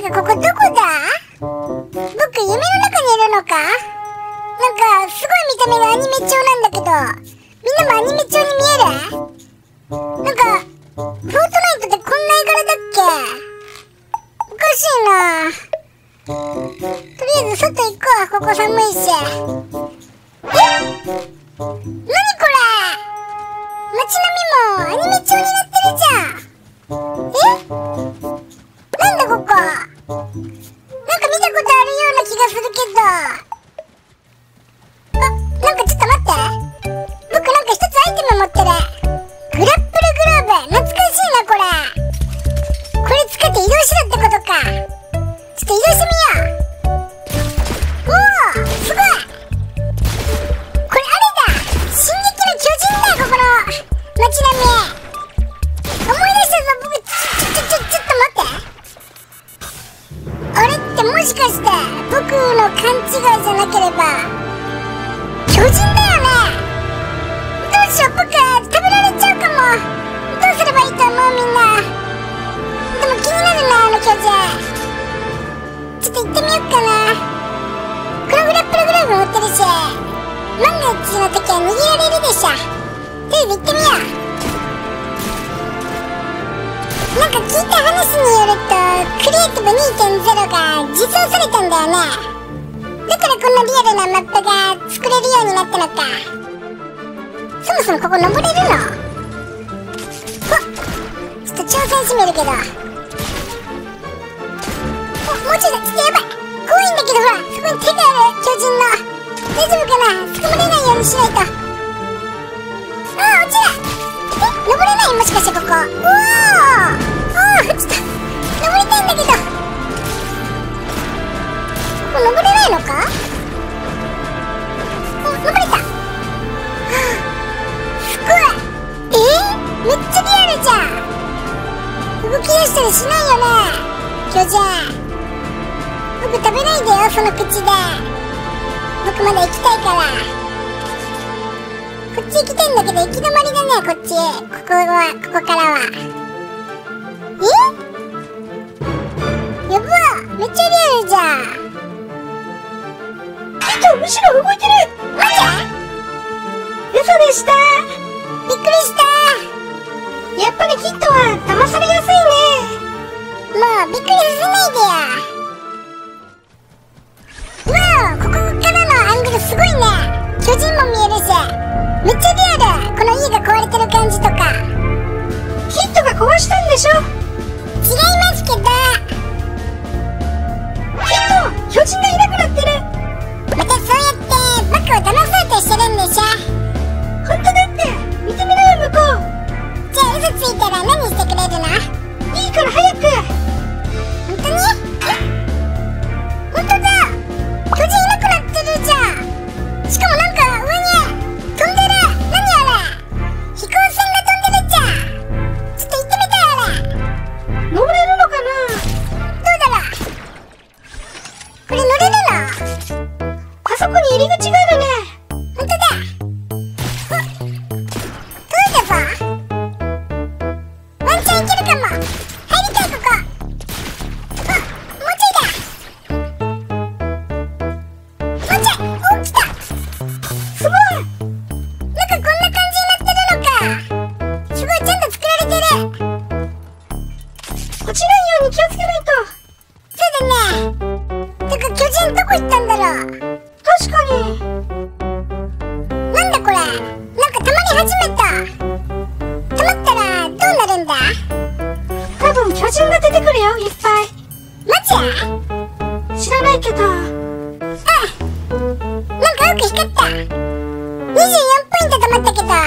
かここどこだ？僕夢の中にいるのか？なんかすごい見た目がアニメ調なんだけど、みんなもアニメ調に見える？なんかフォートナイトってこんな絵柄だっけ？おかしいな。とりあえず外行こう。ここ寒いし。何これ？街並みもアニメ調になってるじゃん。なんだここ。なんか見たことあるような気がするけど。あ、なんかちょっと待って。僕なんか一つアイテム持ってる。グラップルグローブ。懐かしいなこれ。これ使って移動手段ってことか。ちょっと移動してみよう。おお、すごい。これあれだ。進撃の巨人だ、ここの街並み。思い出したぞ。僕ちょっと待って。あれってもしかして僕の勘違いじゃなければ巨人だよね。どうしよう、僕食べられちゃうかも。どうすればいいと思う？みんなでも気になるな、あの巨人。ちょっと行ってみよっかな。このグラップルグローブ持ってるし、万が一の時は逃げられるでしょ。とりあえず行ってみよう。なんか聞いた話によるとクリエイティブ 2.0 が実装されたんだよね。だからこんなリアルなマップが作れるようになったのか。そもそもここ登れるの？お、ちょっと挑戦してみるけど。お、もうちょいだ。ちょっとやばい。怖いんだけど、ほらそこに手がある。巨人の大丈夫かな。捕まれないようにしないと。ああ、落ちる。登れない？もしかしてここ。おお、ちょっと登りたいんだけど、ここ登れないのか？お、登れた。はあ、すごい。めっちゃリアルじゃん。動き出したりしないよね、巨人。僕食べないでよ、その口で。僕まだ行きたいから。こっち行きたいんだけど行き止まりだね、こっち。ここからは。やばっ、めっちゃリアルじゃん。キット、後ろ動いてる。マジ？嘘でした。びっくりした。やっぱりキットは騙されやすいね。もうびっくりさせないでよ。うわー、ここからのアングルすごいね。巨人も見えるし、めっちゃリアル。この家が壊れてる感じとか。キットが壊したんでしょ？違いますけど。キット、巨人がいなくなってる。またそうやってバカを騙そうとしてるんでしょ。本当だって。見てみろよ、向こう。じゃあ嘘ついたら何してくれるの？いいから早く。本当に？本当だ。巨人いなくなってるじゃん。しかもなんか上に飛んでる。何あれ？飛行船が飛んでるじゃん。ちょっと行ってみたい。あれ乗れるのかな？どうだろう。これ乗れるの？あそこに入り口があるね。ほんとだ。お、遠いだぞ。ワンチャンいけるかも。入りたい、ここ。あ、もうちょいだ。もうちょい。お、来た。すごい。なんかこんな感じになってるのか。すごい、ちゃんと作られてる。落ちないように気をつけないと。そうだね。てか巨人どこ行ったんだろう。確かに。なんだこれ。なんか溜まり始めた。溜まったらどうなるんだ？多分巨人が出てくるよ、いっぱい。マジ？知らないけど。あ、なんか青く光った。24ポイント溜まったけど、